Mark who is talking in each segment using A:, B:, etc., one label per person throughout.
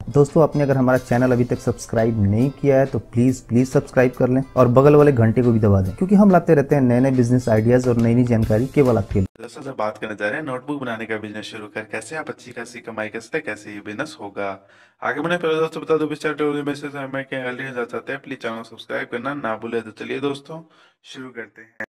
A: दोस्तों, आपने अगर हमारा चैनल अभी तक सब्सक्राइब नहीं किया है तो प्लीज सब्सक्राइब कर लें और बगल वाले घंटे को भी दबा दें, क्योंकि हम लाते रहते हैं नए नए बिजनेस आइडियाज और नई नई जानकारी केवल आपके लिए।
B: दोस्तों से बात करने जा रहे हैं नोटबुक बनाने का बिजनेस शुरू कर कैसे आप अच्छी खासी कमाई कर सकते हैं, कैसे ये बिजनेस होगा। आगे बढ़ने पहले दोस्तों बता दो मैसेज मैं क्या गलती जा सकते हैं, प्लीज चैनल सब्सक्राइब करना ना भूले। तो चलिए दोस्तों शुरू करते हैं।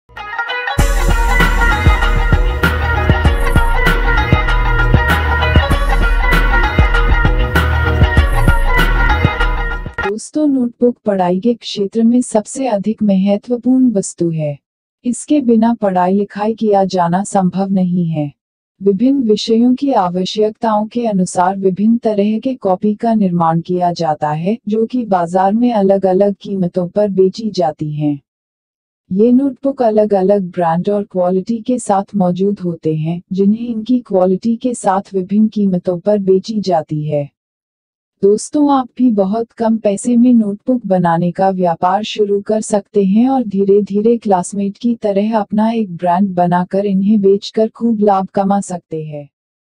C: दोस्तों, नोटबुक पढ़ाई के क्षेत्र में सबसे अधिक महत्वपूर्ण वस्तु है। इसके बिना पढ़ाई लिखाई किया जाना संभव नहीं है। विभिन्न विषयों की आवश्यकताओं के अनुसार विभिन्न तरह के कॉपी का निर्माण किया जाता है, जो कि बाजार में अलग अलग कीमतों पर बेची जाती हैं। ये नोटबुक अलग अलग ब्रांड और क्वालिटी के साथ मौजूद होते हैं, जिन्हें इनकी क्वालिटी के साथ विभिन्न कीमतों पर बेची जाती है। दोस्तों, आप भी बहुत कम पैसे में नोटबुक बनाने का व्यापार शुरू कर सकते हैं और धीरे धीरे क्लासमेट की तरह अपना एक ब्रांड बनाकर इन्हें बेचकर खूब लाभ कमा सकते हैं।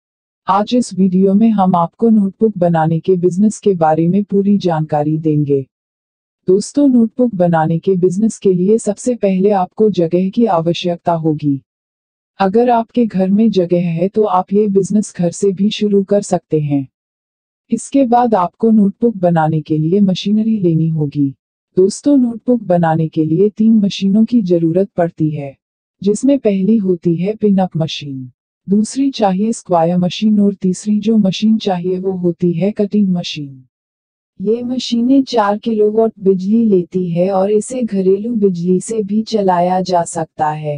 C: आज इस वीडियो में हम आपको नोटबुक बनाने के बिजनेस के बारे में पूरी जानकारी देंगे। दोस्तों, नोटबुक बनाने के बिजनेस के लिए सबसे पहले आपको जगह की आवश्यकता होगी। अगर आपके घर में जगह है तो आप ये बिजनेस घर से भी शुरू कर सकते हैं। इसके बाद आपको नोटबुक बनाने के लिए मशीनरी लेनी होगी। दोस्तों, नोटबुक बनाने के लिए 3 मशीनों की जरूरत पड़ती है, जिसमें पहली होती है पिन अप मशीन, दूसरी चाहिए स्क्वायर मशीन और तीसरी जो मशीन चाहिए वो होती है कटिंग मशीन। ये मशीनें 4 किलोवाट बिजली लेती है और इसे घरेलू बिजली से भी चलाया जा सकता है।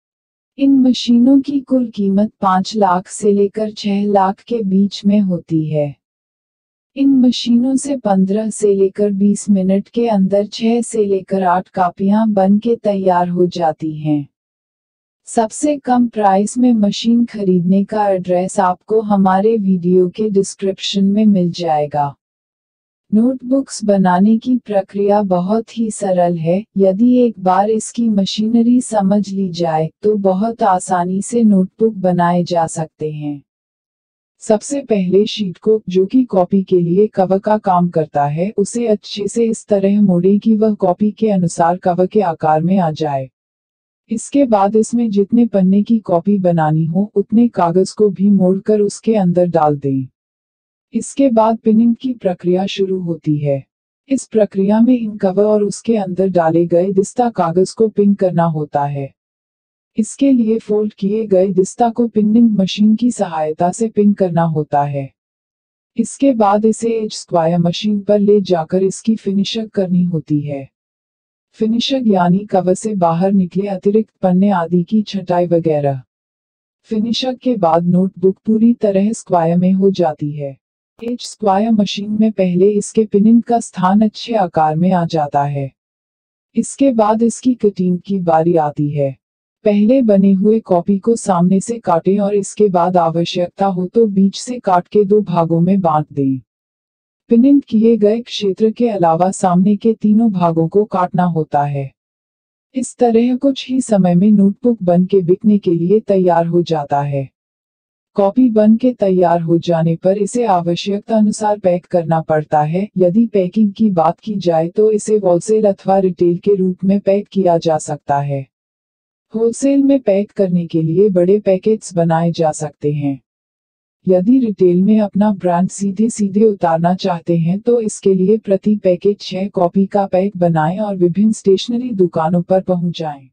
C: इन मशीनों की कुल कीमत 5 लाख से लेकर 6 लाख के बीच में होती है। इन मशीनों से 15 से लेकर 20 मिनट के अंदर 6 से लेकर 8 कापियां बन के तैयार हो जाती हैं। सबसे कम प्राइस में मशीन खरीदने का एड्रेस आपको हमारे वीडियो के डिस्क्रिप्शन में मिल जाएगा। नोटबुक्स बनाने की प्रक्रिया बहुत ही सरल है। यदि एक बार इसकी मशीनरी समझ ली जाए तो बहुत आसानी से नोटबुक बनाए जा सकते हैं। सबसे पहले शीट को, जो कि कॉपी के लिए कवर का काम करता है, उसे अच्छे से इस तरह मोड़ें कि वह कॉपी के अनुसार कवर के आकार में आ जाए। इसके बाद इसमें जितने पन्ने की कॉपी बनानी हो उतने कागज को भी मोड़कर उसके अंदर डाल दें। इसके बाद पिनिंग की प्रक्रिया शुरू होती है। इस प्रक्रिया में इन कवर और उसके अंदर डाले गए दिस्ता कागज को पिन करना होता है। इसके लिए फोल्ड किए गए दिस्ता को पिनिंग मशीन की सहायता से पिन करना होता है। इसके बाद इसे एज स्क्वायर मशीन पर ले जाकर इसकी फिनिशर करनी होती है। फिनिशर यानी कवर से बाहर निकले अतिरिक्त पन्ने आदि की छटाई वगैरह। फिनिशर के बाद नोटबुक पूरी तरह स्क्वायर में हो जाती है। एज स्क्वायर मशीन में पहले इसके पिनिंग का स्थान अच्छे आकार में आ जाता है। इसके बाद इसकी कटिंग की बारी आती है। पहले बने हुए कॉपी को सामने से काटें और इसके बाद आवश्यकता हो तो बीच से काट के 2 भागों में बांट दें। पिनिंग किए गए क्षेत्र के अलावा सामने के तीनों भागों को काटना होता है। इस तरह कुछ ही समय में नोटबुक बन के बिकने के लिए तैयार हो जाता है। कॉपी बन के तैयार हो जाने पर इसे आवश्यकता अनुसार पैक करना पड़ता है। यदि पैकिंग की बात की जाए तो इसे होलसेल अथवा रिटेल के रूप में पैक किया जा सकता है। होलसेल में पैक करने के लिए बड़े पैकेट्स बनाए जा सकते हैं। यदि रिटेल में अपना ब्रांड सीधे सीधे उतारना चाहते हैं तो इसके लिए प्रति पैकेट 6 कॉपी का पैक बनाएं और विभिन्न स्टेशनरी दुकानों पर पहुंचाएं।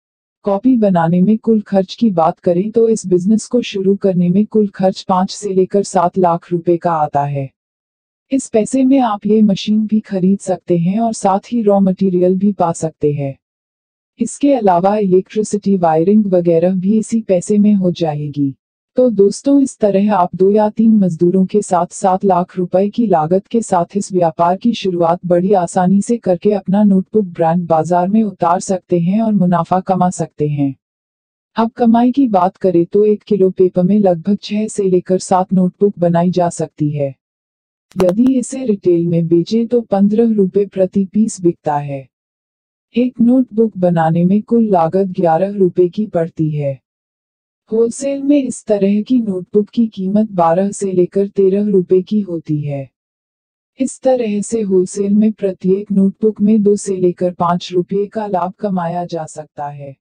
C: कॉपी बनाने में कुल खर्च की बात करें तो इस बिजनेस को शुरू करने में कुल खर्च 5 से लेकर 7 लाख रुपए का आता है। इस पैसे में आप ये मशीन भी खरीद सकते हैं और साथ ही रॉ मटेरियल भी पा सकते हैं। इसके अलावा इलेक्ट्रिसिटी वायरिंग वगैरह भी इसी पैसे में हो जाएगी। तो दोस्तों, इस तरह आप 2 या 3 मजदूरों के साथ 7 लाख रुपए की लागत के साथ इस व्यापार की शुरुआत बड़ी आसानी से करके अपना नोटबुक ब्रांड बाजार में उतार सकते हैं और मुनाफा कमा सकते हैं। अब कमाई की बात करें तो 1 किलो पेपर में लगभग 6 से लेकर 7 नोटबुक बनाई जा सकती है। यदि इसे रिटेल में बेचें तो 15 रुपए प्रति पीस बिकता है। एक नोटबुक बनाने में कुल लागत 11 रुपए की पड़ती है। होलसेल में इस तरह की नोटबुक की कीमत 12 से लेकर 13 रुपए की होती है। इस तरह से होलसेल में प्रत्येक नोटबुक में 2 से लेकर 5 रुपये का लाभ कमाया जा सकता है।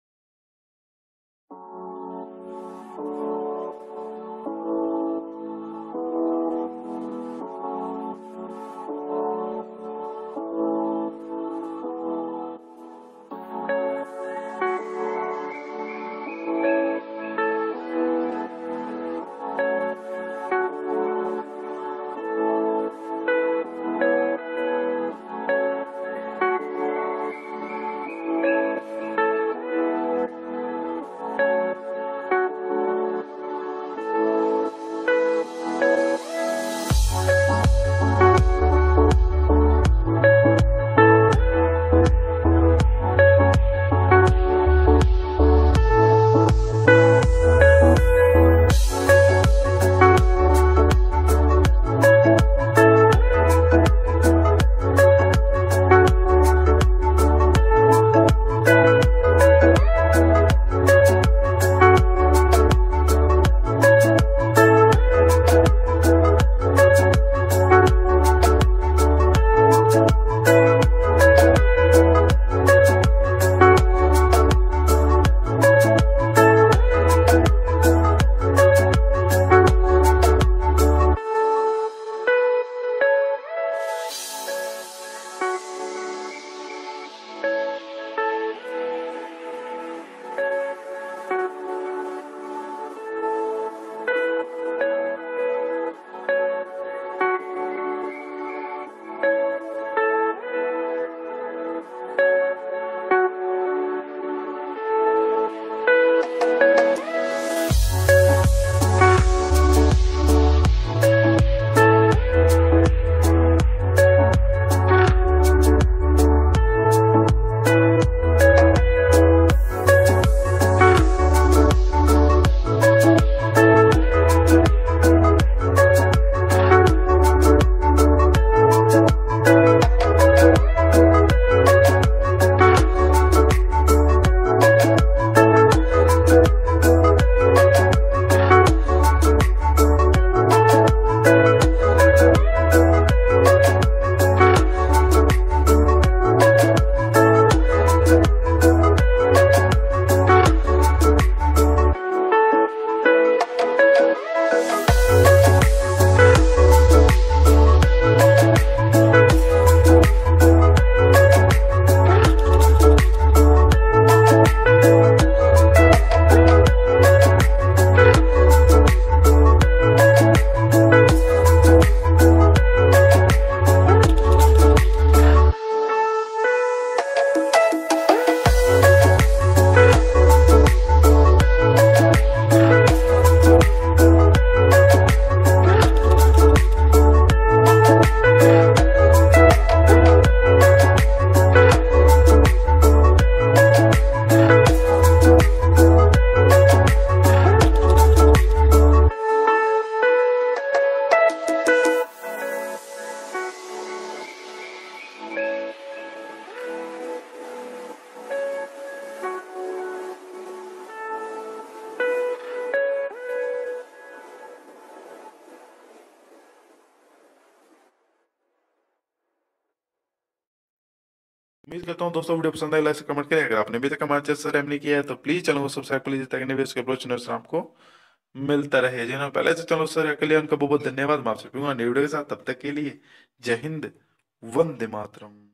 B: उम्मीद करता हूँ दोस्तों वीडियो पसंद आए, लाइक से कमेंट करें। अगर आपने अभी तक हमारे चैनल सब्सक्राइब नहीं किया है तो प्लीज चैनल को सब्सक्राइब कर लीजिए ताकि नए वीडियोस के अपलोड नोटिफिकेशन आपको मिलता रहे। जिन्होंने पहले से चैनल सब्सक्राइब कर लिया उनका बहुत बहुत धन्यवाद। मैं आपसे मिलूंगा नई वीडियो के साथ, तब तक के लिए जय हिंद, वंदे मातरम।